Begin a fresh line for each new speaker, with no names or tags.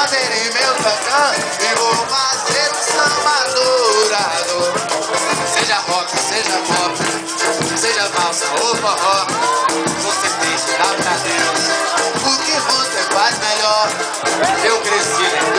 prazer em meu tantã e vou fazer um samba dourador. Seja rock, seja pop, seja valsa ou forró, você tem que dar pra Deus o que você faz melhor. Eu cresci